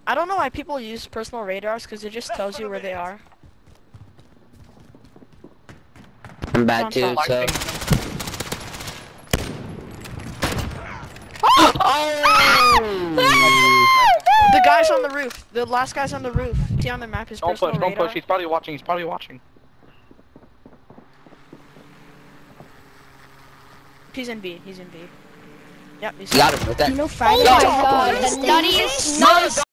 I don't know why people use personal radars because it just tells you where they are. I'm bad too, so. The guy's on the roof. The last guy's on the roof. See on the map his personal radar? Don't push. He's probably watching. He's in B. He's in B. Yep, he's You got him with that. You know, Friday. Oh my god, the nuttiest